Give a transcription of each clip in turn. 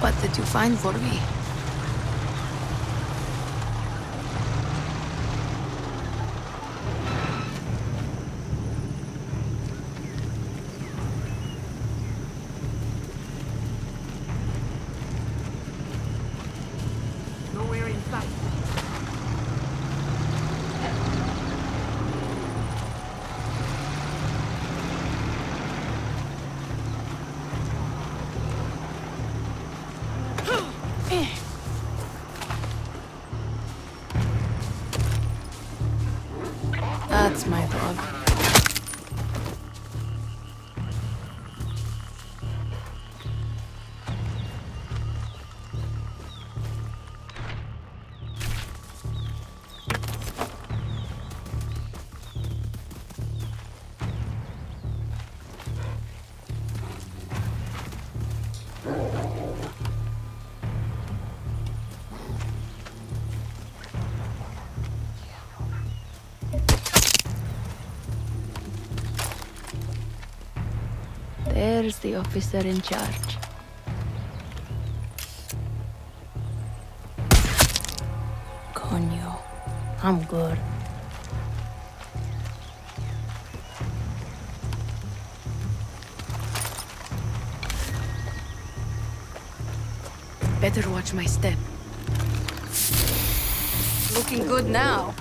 What did you find for me? Nowhere in sight. That's my dog. There's the officer in charge. Coño, I'm good. Better watch my step. Looking good now.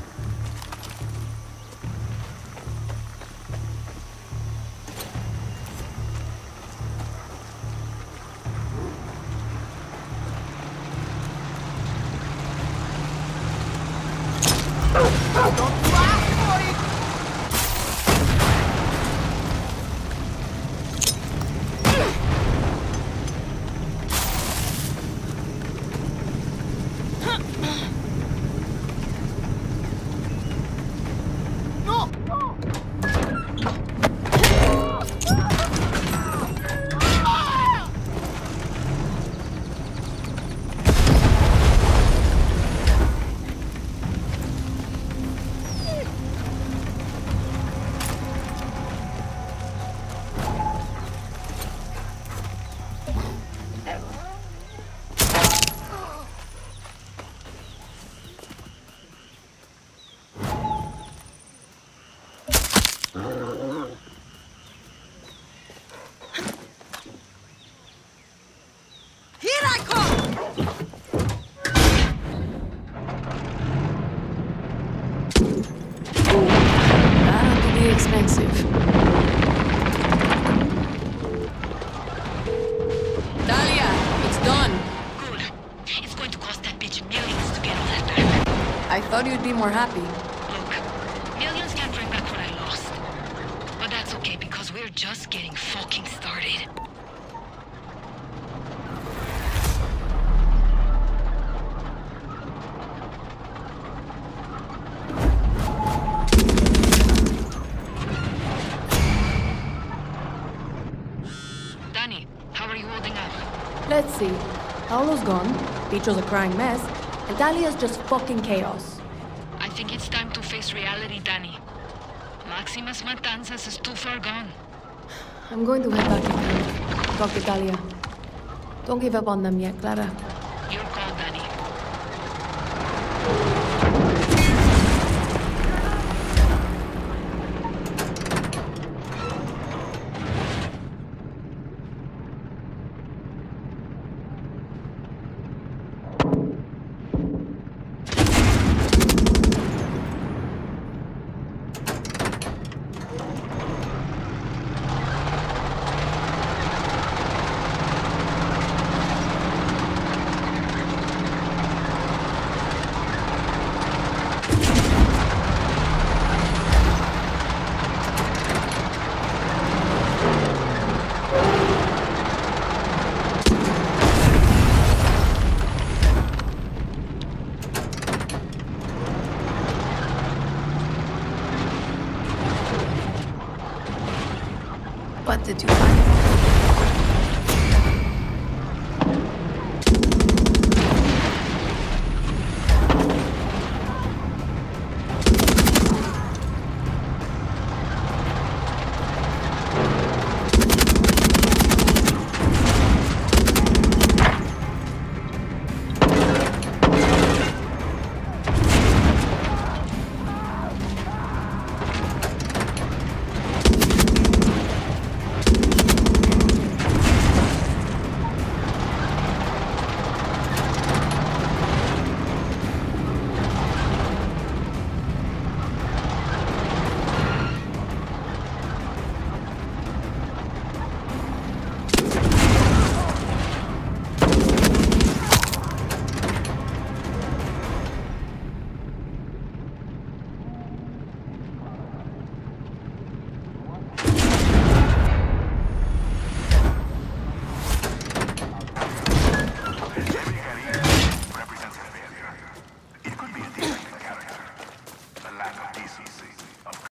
Expensive. Dalia, it's done. Good. It's going to cost that bitch millions to get all that back. I thought you'd be more happy. Look, millions can't bring back what I lost. But that's okay because we're just getting fucking started. Danny, how are you holding up? Let's see. Paolo's gone, Picho's a crying mess, and Dalia's just fucking chaos. I think it's time to face reality, Danny. Maximus Matanzas is too far gone. I'm going to head back to camp. Talk to Dalia. Don't give up on them yet, Clara. Your call, Danny. What did you